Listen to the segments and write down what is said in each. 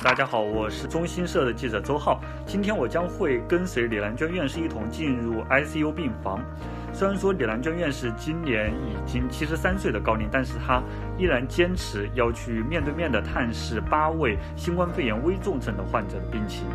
大家好，我是中新社的记者周浩。今天我将会跟随李兰娟院士一同进入 ICU 病房。虽然说李兰娟院士今年已经73岁的高龄，但是她依然坚持要去面对面的探视8位新冠肺炎危重症的患者的病情。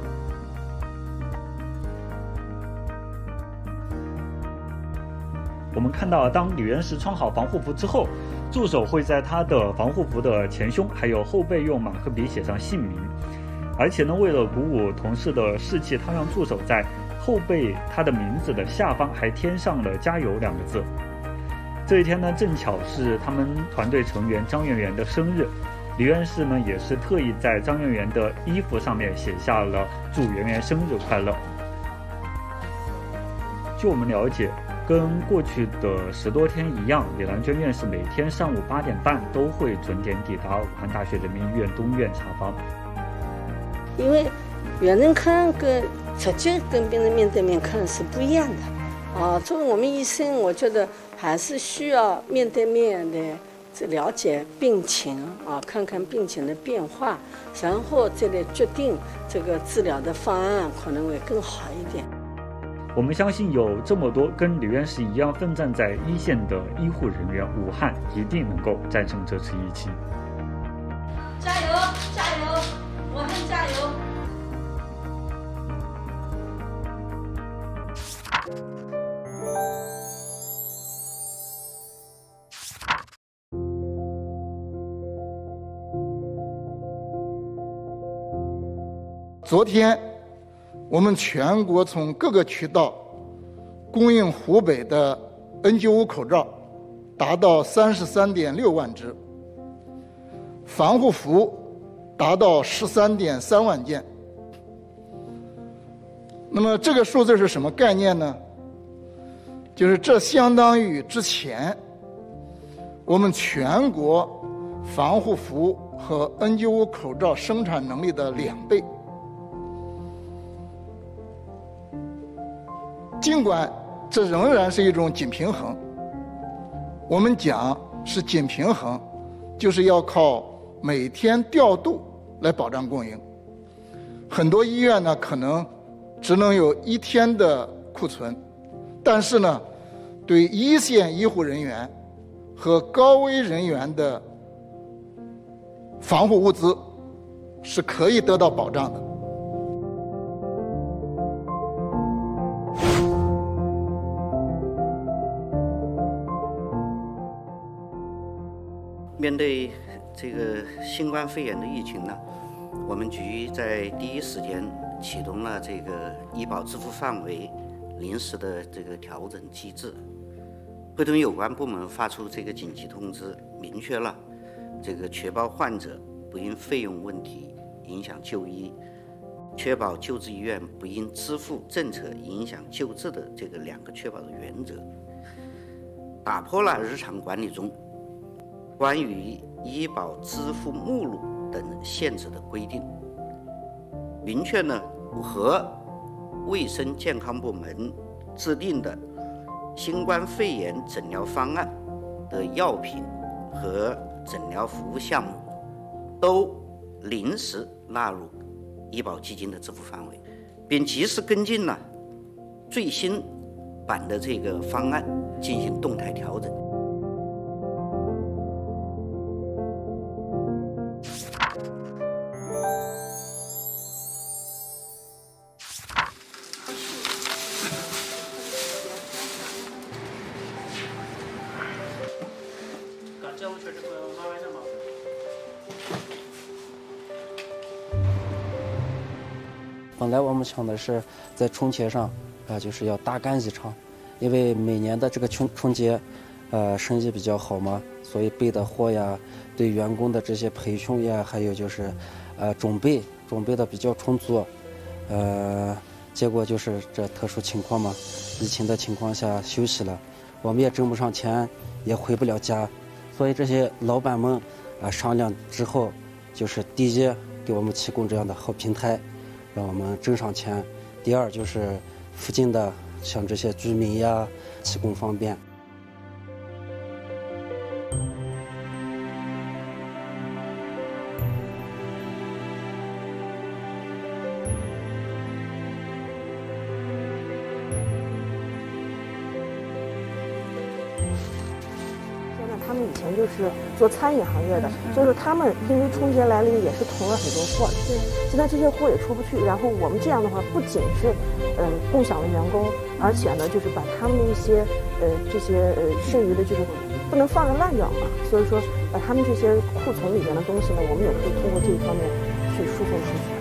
我们看到，当李院士穿好防护服之后，助手会在他的防护服的前胸还有后背用马克笔写上姓名，而且呢，为了鼓舞同事的士气，他让助手在后背他的名字的下方还添上了加油2个字。这一天呢，正巧是他们团队成员张媛媛的生日，李院士呢也是特意在张媛媛的衣服上面写下了祝媛媛生日快乐。据我们了解，跟过去的10多天一样，李兰娟院士每天上午8点半都会准点抵达武汉大学人民医院东院查房。 因为远程看跟直接跟病人面对面看是不一样的啊。作为我们医生，我觉得还是需要面对面的了解病情啊，看看病情的变化，然后再来决定这个治疗的方案，可能会更好一点。 我们相信有这么多跟李院士一样奋战在一线的医护人员，武汉一定能够战胜这次疫情。 加油，加油，武汉加油！ 昨天我们全国从各个渠道供应湖北的 N95 口罩达到33.6万只，防护服达到13.3万件。那么这个数字是什么概念呢？就是这相当于之前我们全国防护服和 N95 口罩生产能力的2倍。尽管这仍然是一种紧平衡，我们讲是紧平衡，就是要靠每天调度来保障供应。很多医院呢，可能只能有1天的库存，但是呢，对一线医护人员和高危人员的防护物资是可以得到保障的。 面对这个新冠肺炎的疫情呢，我们局在第一时间启动了这个医保支付范围临时的这个调整机制，会同有关部门发出这个紧急通知，明确了这个确保患者不因费用问题影响就医，确保救治医院不因支付政策影响救治的这个2个确保的原则，打破了日常管理中关于医保支付目录等限制的规定，明确呢和卫生健康部门制定的新冠肺炎诊疗方案的药品和诊疗服务项目都临时纳入医保基金的支付范围，并及时跟进了最新版的这个方案进行动态调整。 本来我们想的是在春节上，就是要大干一场，因为每年的这个春节，生意比较好嘛，所以备的货呀，对员工的这些培训呀，还有就是，准备的比较充足，结果就是这特殊情况嘛，疫情的情况下休息了，我们也挣不上钱，也回不了家，所以这些老板们商量之后，就是第一给我们提供这样的好平台，让我们挣上钱；第二就是附近的像这些居民呀，提供方便。 以前就是做餐饮行业的，所以说他们因为春节来临也是囤了很多货，现在这些货也出不去。然后我们这样的话，不仅是共享了员工，而且呢就是把他们的一些这些剩余的这个不能放着烂掉嘛，所以说把他们这些库存里面的东西呢，我们也可以通过这一方面去输送出去。